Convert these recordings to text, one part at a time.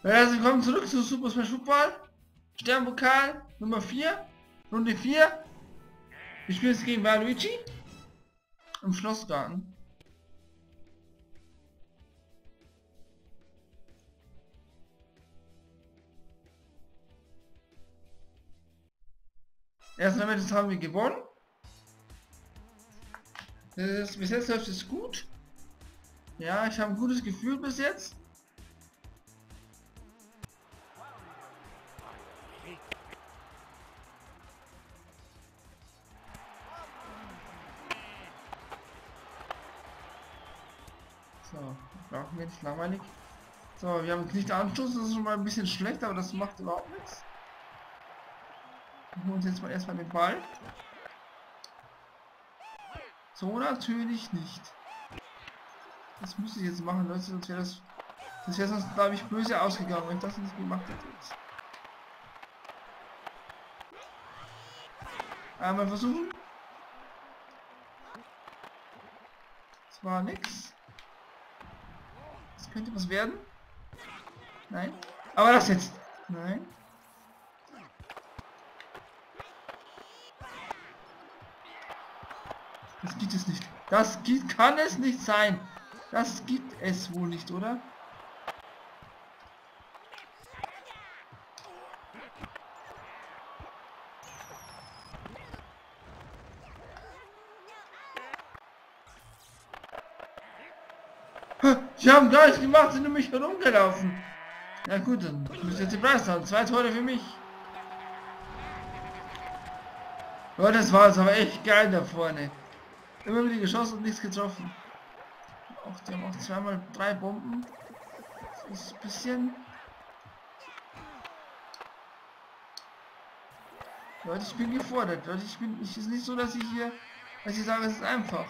Also willkommen zurück zu Super Smash Football. Sternpokal Nummer 4, Runde 4. Wir spielen jetzt gegen Waluigi im Schlossgarten. Erstmal Matches haben wir gewonnen. Bis jetzt läuft es gut. Ja, ich habe ein gutes Gefühl bis jetzt. So, brauchen wir jetzt langweilig. So, wir haben nicht Anschluss, das ist schon mal ein bisschen schlecht, aber das macht überhaupt nichts. Wir holen uns jetzt mal erstmal den Ball. So natürlich nicht. Das muss ich jetzt machen, Leute, sonst wäre das wäre sonst, glaube ich, böse ausgegangen, wenn ich das nicht gemacht hätte jetzt. Einmal versuchen. Das war nix. Das könnte was werden. Nein. Aber das jetzt. Nein. Das gibt es nicht. Kann es nicht sein. Das gibt es wohl nicht, oder? Sie haben gar nichts gemacht, sind um mich herumgelaufen. Ja gut, dann müsst ihr jetzt die Preis haben. 2 Tore für mich. Ja, das war es aber echt geil da vorne. Immer wieder geschossen und nichts getroffen. Die haben auch zweimal 3 Bomben. Das ist ein bisschen... Leute, ich bin gefordert. Leute, es ist nicht so, dass ich sage, es ist einfach.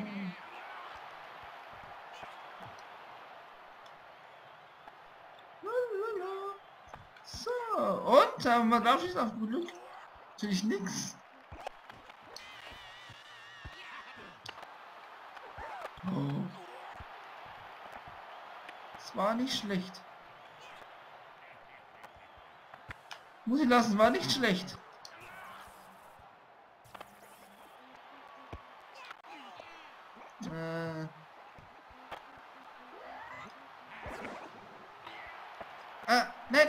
So, und haben wir drauf auf gut Glück. Natürlich nichts. Oh. Das war nicht schlecht. Muss ich lassen, war nicht schlecht. Nein.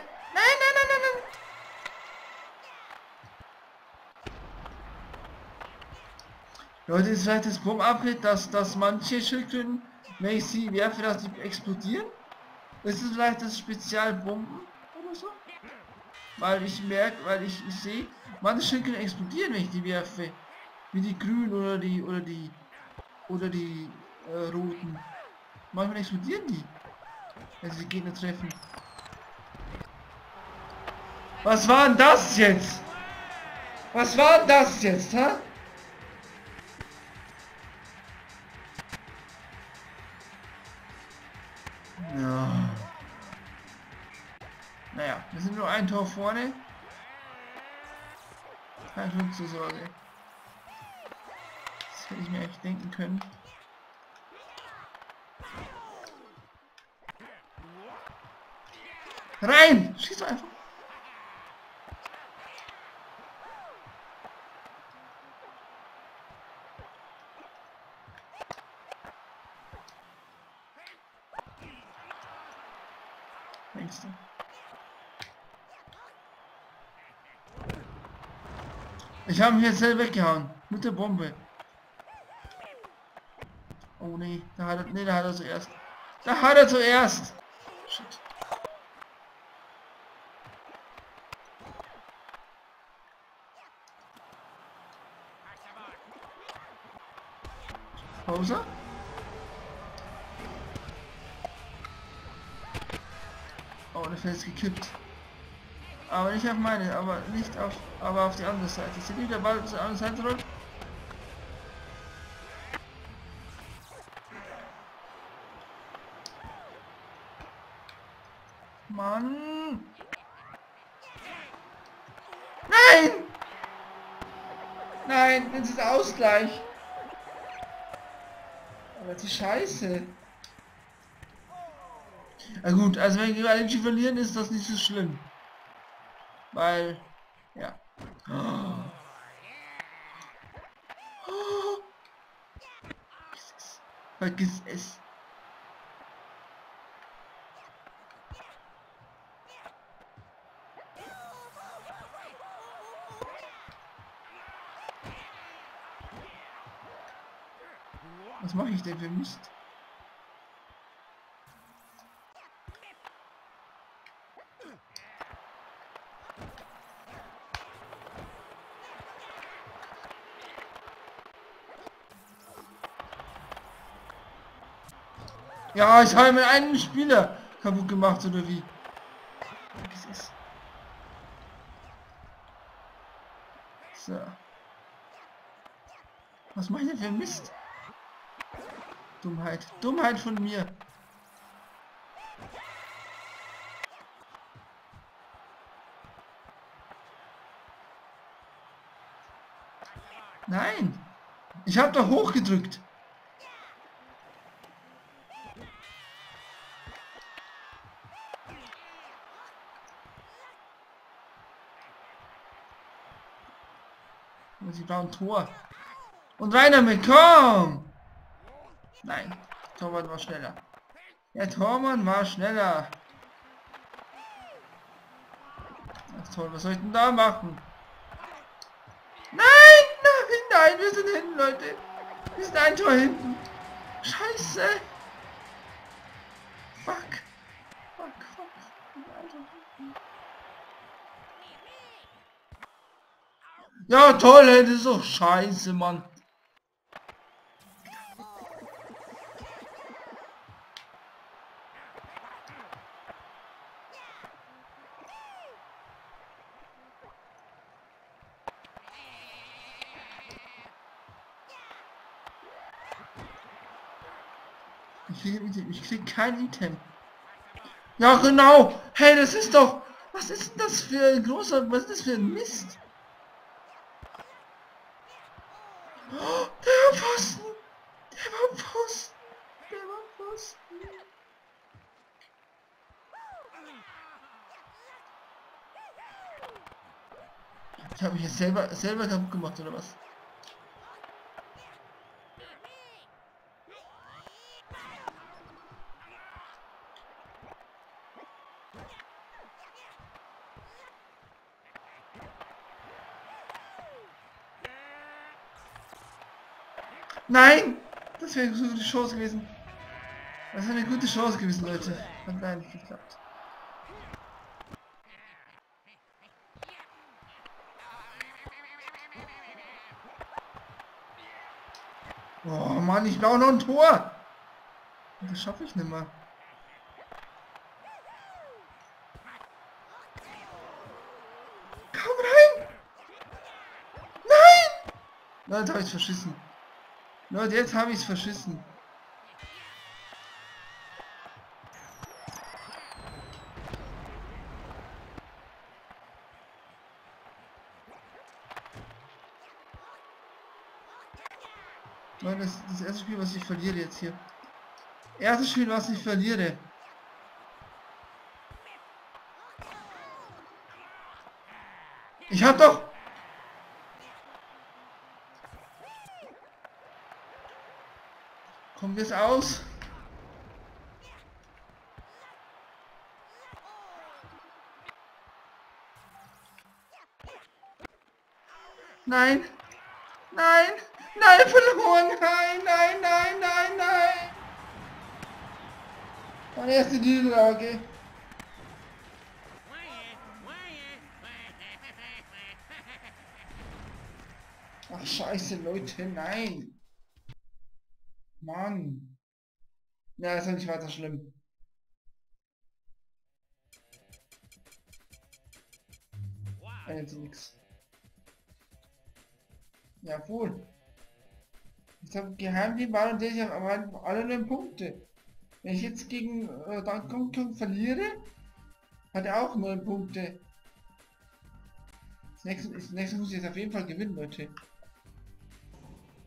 Leute, ist vielleicht das Bomb-Upgrade, dass manche Schildkröten, wenn ich sie werfe, dass die explodieren? Ist es vielleicht das Spezialbomben oder so? Weil ich merke, ich sehe, manche Schildkröten explodieren, wenn ich die werfe. Wie die grünen oder die roten. Manchmal explodieren die, wenn sie die Gegner treffen. Was war denn das jetzt? Was war denn das jetzt, ha? Ja. Naja, wir sind nur ein Tor vorne. Kein Grund zur Sorge. Das hätte ich mir echt denken können. Rein! Schieß doch einfach! Nächste. Ich habe mich jetzt selber weggehauen. Mit der Bombe. Oh nee, da hat er zuerst. Da hat er zuerst! Shit. Pause. Oh, der Fels gekippt. Aber nicht auf meine, aber auf die andere Seite. Seht ihr, der Ball zur anderen Seite rollt? Mann! Nein! Nein, das ist Ausgleich. Aber die Scheiße. Na gut, also wenn wir eigentlich verlieren, ist das nicht so schlimm. Weil, ja. Oh. Oh. Vergiss es. Was mache ich denn für Mist? Ja, ich habe mir einen Spieler kaputt gemacht, oder wie? Vergiss es. So. Was mache ich denn für Mist? Dummheit. Dummheit von mir. Nein. Ich habe doch hochgedrückt. Und sie brauchen Tor. Und rein damit, komm! Nein, Torwart war schneller. Der Tormann war schneller. Ach toll, was soll ich denn da machen? Nein, nein, nein, wir sind hinten, Leute. Wir sind ein Tor hinten. Scheiße. Fuck. Fuck, fuck. Ja, toll, ey, das ist doch scheiße, Mann. Ich krieg kein Item. Ja, genau. Hey, das ist doch... Was ist denn das für ein großer... Was ist das für ein Mist? Oh, der war Pfosten. Der war Pfosten. Der war Pfosten. Ich habe mich jetzt selber kaputt gemacht, oder was? Nein! Das wäre eine gute Chance gewesen. Das wäre eine gute Chance gewesen, Leute. Hat leider nicht geklappt. Oh Mann, ich brauche noch ein Tor! Das schaffe ich nicht mehr. Komm rein! Nein! Leute, habe ich verschissen. Leute, jetzt habe ich es verschissen. Leute, das ist das erste Spiel, was ich verliere jetzt hier. Erstes Spiel, was ich verliere. Ich hab doch... Kommt es aus? Nein! Nein! Nein, verloren! Nein, nein, nein, nein, nein! Meine erste Niederlage. Ach scheiße, Leute, nein! Mann! Ja, ist ja nicht weiter schlimm. Jetzt nix. Ja, wohl. Ich habe Geheimteam war und ich habe alle 9 Punkte. Wenn ich jetzt gegen Donkey Kong verliere, hat er auch 9 Punkte. Das nächste muss ich jetzt auf jeden Fall gewinnen, Leute.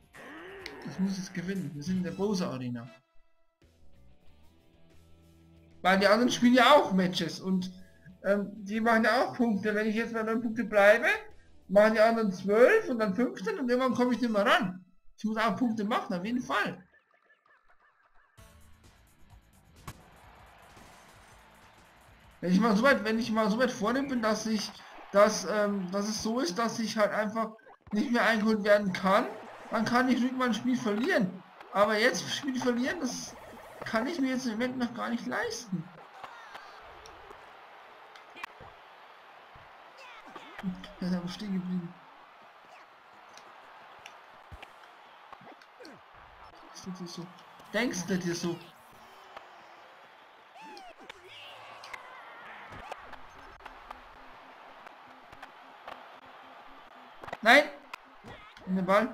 Das muss jetzt gewinnen. Wir sind in der Bowser Arena. Weil die anderen spielen ja auch Matches und die machen ja auch Punkte. Wenn ich jetzt bei 9 Punkte bleibe, machen die anderen 12 und dann 15 und irgendwann komme ich nicht mehr ran. Ich muss auch Punkte machen, auf jeden Fall. Wenn ich mal so weit vorne bin, dass es so ist, dass ich halt einfach nicht mehr eingeholt werden kann, dann kann ich ruhig mal ein Spiel verlieren. Aber jetzt Spiel verlieren, das kann ich mir jetzt im Moment noch gar nicht leisten. Der ist aber stehen geblieben. Denkst du dir so? Denkst du dir so? Nein! In den Ball.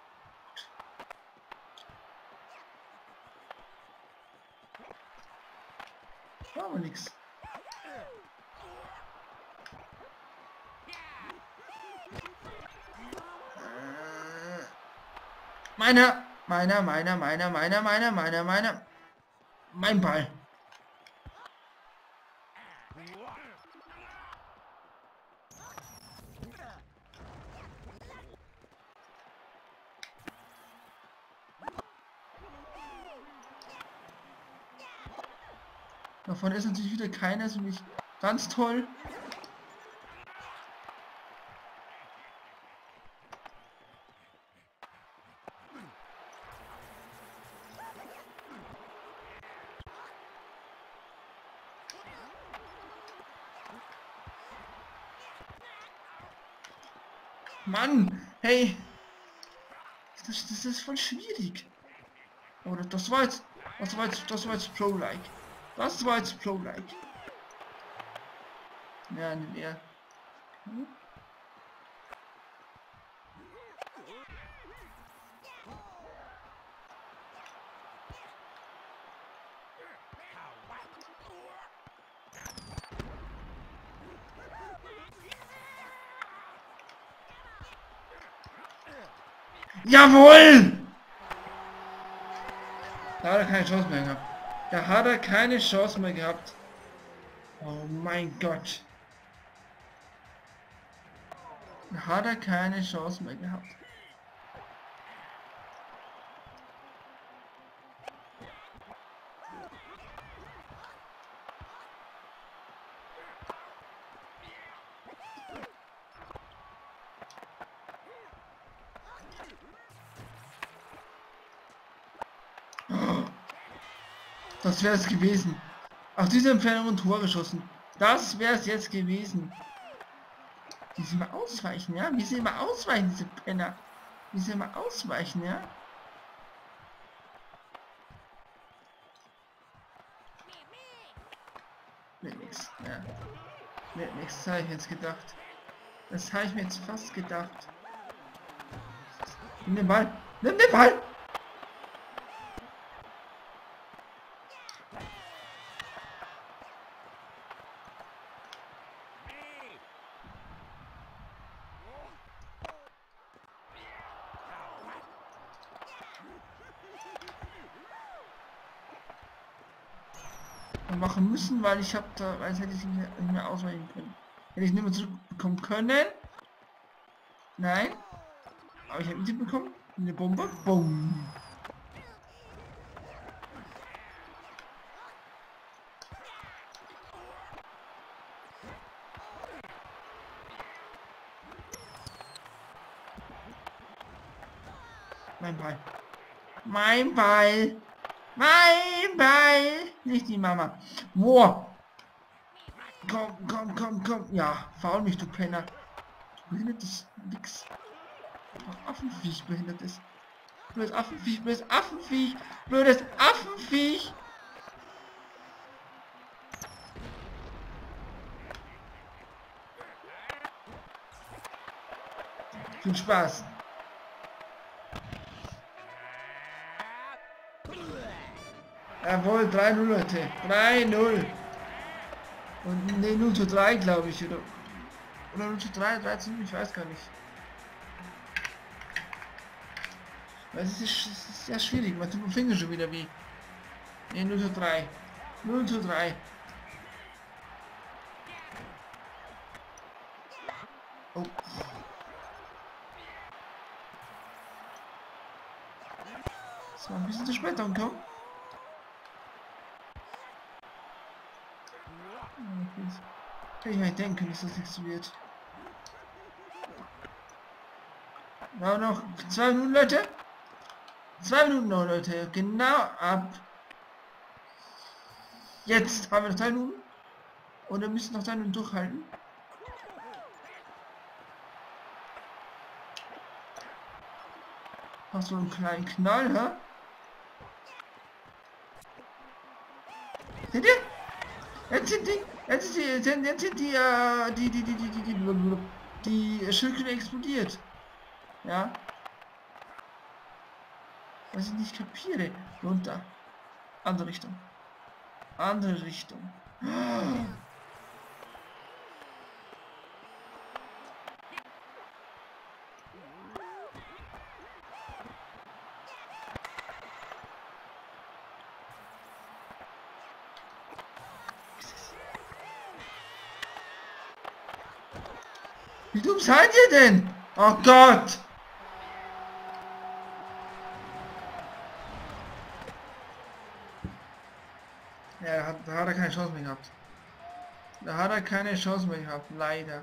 War aber nix. Meiner. Mein Ball. Davon ist natürlich wieder keiner, ist nämlich ganz toll. Mann, hey, das ist voll schwierig. Oder das war jetzt Pro-like. Das war jetzt Pro-like. Ja, nicht mehr. Hm? Jawohl! Da hat er keine Chance mehr gehabt. Da hat er keine Chance mehr gehabt. Oh mein Gott. Da hat er keine Chance mehr gehabt. Das wäre es gewesen. Aus dieser Entfernung ein Tor geschossen. Das wäre es jetzt gewesen. Wie sie mal ausweichen, ja? Wie sie immer ausweichen, diese Penner. Wie sie immer ausweichen, ja? Wird nix, ja. Wird nix, das habe ich mir jetzt gedacht. Das habe ich mir jetzt fast gedacht. Nimm den Ball! Nimm den Ball! Machen müssen, weil ich habe da, als hätte ich nicht mehr ausweichen können. Hätte ich nicht mehr zurückbekommen können. Nein. Aber ich habe ihn bekommen. Eine Bombe. Boom. Mein Ball. Mein Ball. Mein Ball! Nicht die Mama. Boah! Komm. Ja, faul mich, du Penner. Du behindertes Nix. Affenviech behindertes. Blödes Affenviech, blödes Affenviech, blödes Affenviech! Viel Spaß! Jawohl, 3-0, Leute. 3-0. Und ne, 0:3, glaube ich, oder 0:3, 13, ich weiß gar nicht. Weil es ist sehr schwierig, man tut den Finger schon wieder weh. Ne, 0:3. 0:3. Oh. Das war ein bisschen zu spät angekommen. Kann ich mir denken, dass das nichts wird. Ja, noch 2 Minuten, Leute. 2 Minuten noch, Leute. Genau ab. Jetzt haben wir noch 2 Minuten. Und wir müssen noch 2 Minuten durchhalten. Hast du einen kleinen Knall, hä? Seht ihr? Jetzt sind die Schildkröte explodiert. Ja. Was ich nicht kapiere. Runter. Andere Richtung. Andere Richtung. Wie dumm seid ihr denn? Oh Gott! Ja, da hat er keine Chance mehr gehabt. Da hat er keine Chance mehr gehabt, leider.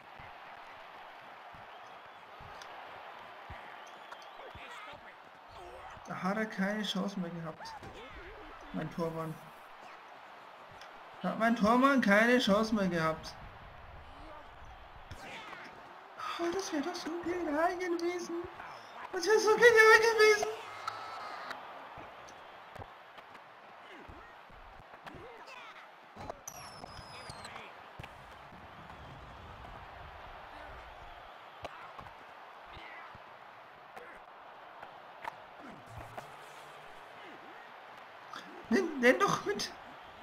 Da hat er keine Chance mehr gehabt. Mein Tormann. Da hat mein Tormann keine Chance mehr gehabt. Oh, das wäre doch so genial gewesen. Das wäre so genial gewesen. Nenn doch mit.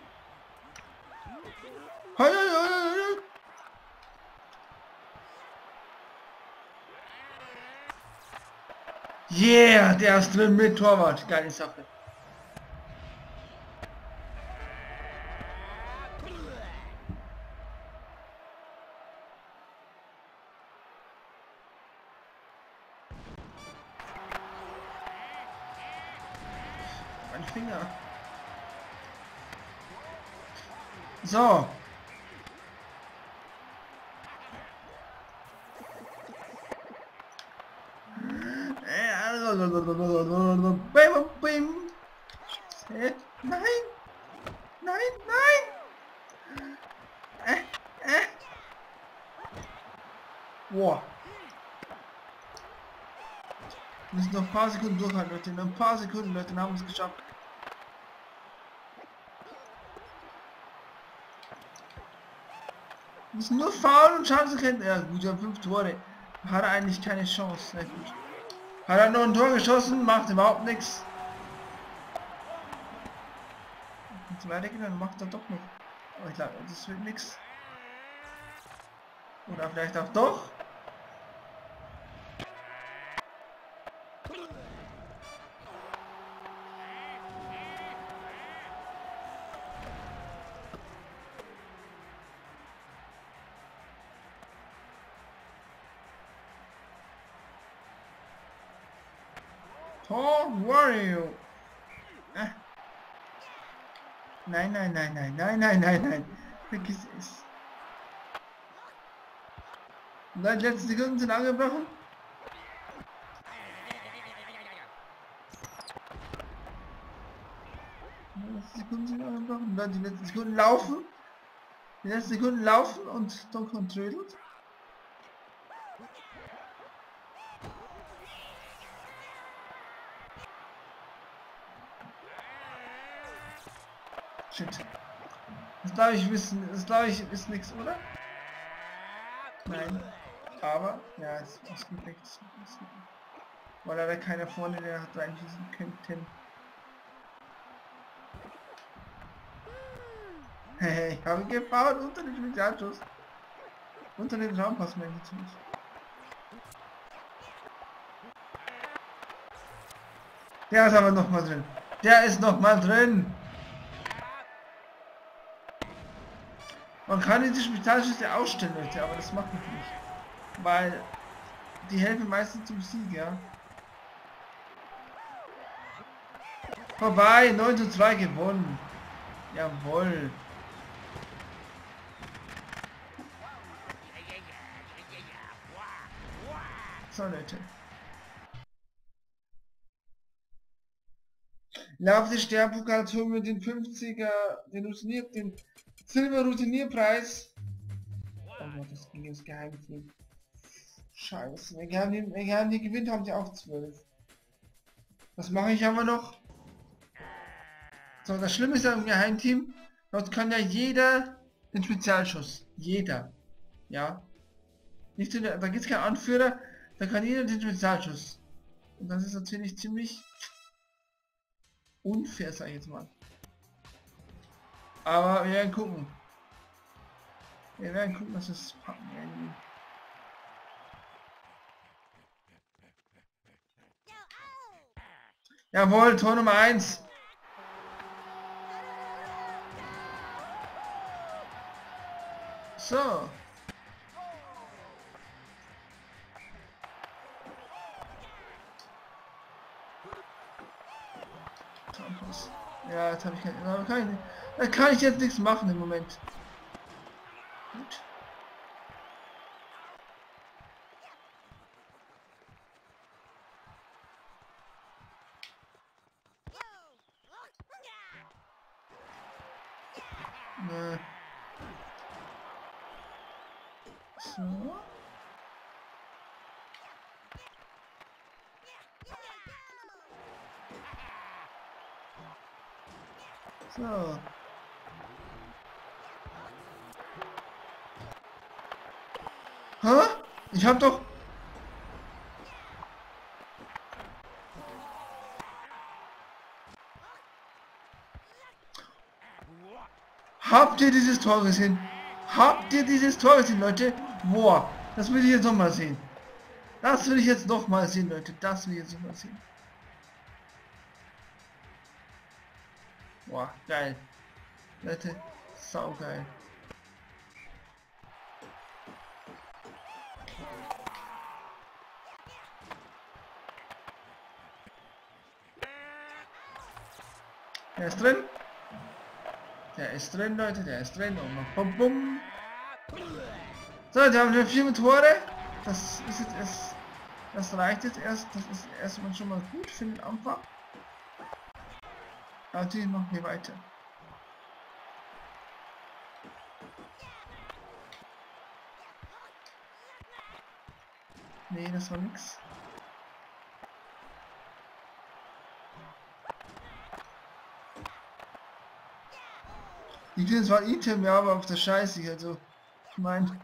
Yeah, der ist drin mit Torwart. Geile Sache. Mein Finger. So. Nein! Nein, nein! Boah. Wir müssen noch ein paar Sekunden durchhalten, Leute. Noch ein paar Sekunden, Leute, dann haben wir es geschafft. Wir müssen nur faulen und Chance kennen. Ja gut, wir haben 5 Tore. Hat er eigentlich keine Chance. Na gut. Hat er noch ein Tor geschossen, macht überhaupt nichts. Wenn weitergehen, dann macht er doch noch. Aber ich glaube, das wird nichts. Oder vielleicht auch doch. Tor Wario. Nein, nein, nein, nein, nein, nein, nein, nein. Vergiss es. Nein, die letzten Sekunden sind angebrochen. Die letzten Sekunden sind angebrochen. Nein, die letzten Sekunden laufen. Die letzten Sekunden laufen und Donkey trödelt. Shit. Das glaube ich wissen, das glaube ich ist nichts, oder? Nein. Aber, ja, es ist ausgedeckt. Weil da keiner vorne, der hat reinschießen könnten. Hey, ich habe gebaut unter den Spezialschuss. Unter den Raumpass meine ich natürlich. Der ist aber noch mal drin. Der ist noch mal drin. Man kann diese Spezialschüsse ausstellen, Leute, aber das mache ich nicht. Weil die helfen meistens zum Sieg, ja. Vorbei, 9:2 gewonnen. Jawohl. So, Leute. Lauf des Sternpokals holen wir den 50er, den Silber Routinierpreis. Oh Gott, das ging ins Geheimteam. Scheiße, wir haben die gewinnt, haben die auch 12. Was mache ich aber noch? So, das Schlimme ist ja im Geheimteam, dort kann ja jeder den Spezialschuss. Jeder. Ja. Nicht so, da gibt es keinen Anführer, da kann jeder den Spezialschuss. Und das ist natürlich ziemlich unfair, sag ich jetzt mal. Aber wir werden gucken. Wir werden gucken, dass wir es packen irgendwie. Jawohl, Tor Nummer 1. So. Ja, jetzt habe ich keine. Da kann ich jetzt nichts machen im Moment. Gut. So. So. Hä? Ich hab doch... Habt ihr dieses Tor gesehen? Habt ihr dieses Tor gesehen, Leute? Boah, das will ich jetzt noch mal sehen. Das will ich jetzt noch mal sehen, Leute. Das will ich jetzt noch mal sehen. Boah, geil. Leute, saugeil. Der ist drin. Der ist drin, Leute, der ist drin. Und noch bum bum. So, da haben wir 4 Tore. Das ist jetzt erst, das reicht jetzt erst. Das ist erstmal schon mal gut für den Anfang. Aber natürlich machen wir weiter. Nee, das war nix. Ich finde es war Item, ja, aber auf der Scheiße, also. Ich meine.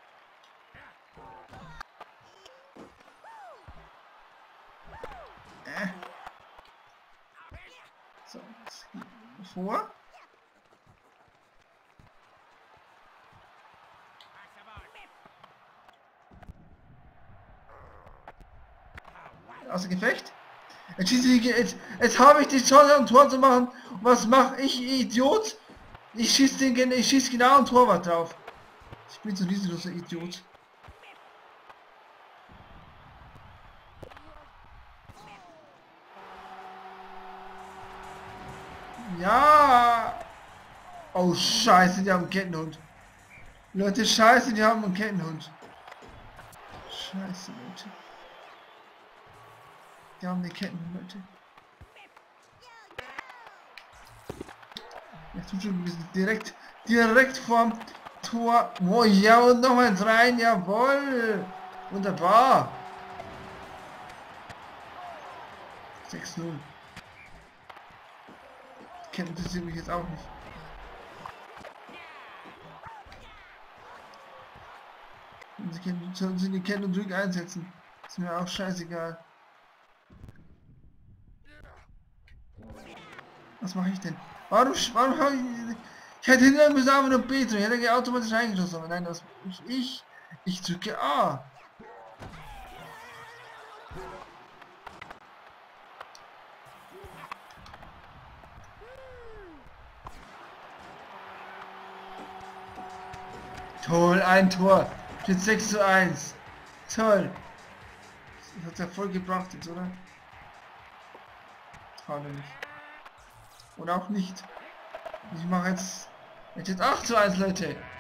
So, jetzt vor. Außer Gefecht. Jetzt habe ich die Chance, ein Tor zu machen. Und was mache ich, Idiot? Ich schieße genau ein Torwart drauf. Ich bin so ein riesenloser Idiot. Ja. Oh Scheiße, die haben einen Kettenhund. Leute, Scheiße, die haben einen Kettenhund. Scheiße, Leute. Die haben den Kettenhund, Leute. Jetzt tut schon ein bisschen direkt vorm Tor. Oh ja, und noch eins rein, jawohl. Wunderbar. 6:0. Kennen interessiert mich jetzt auch nicht. Sollen sie die Kennen und Drück einsetzen? Ist mir auch scheißegal. Was mache ich denn? Warum habe ich hätte hinter müssen aber nur B drücken, ich hätte automatisch reingeschossen, aber nein, das ich drücke A. Toll, ein Tor. Steht 6:1. Toll. Das hat ja voll gebracht jetzt, oder? Schade nicht. Oder auch nicht. Ich mache jetzt 8:1, Leute.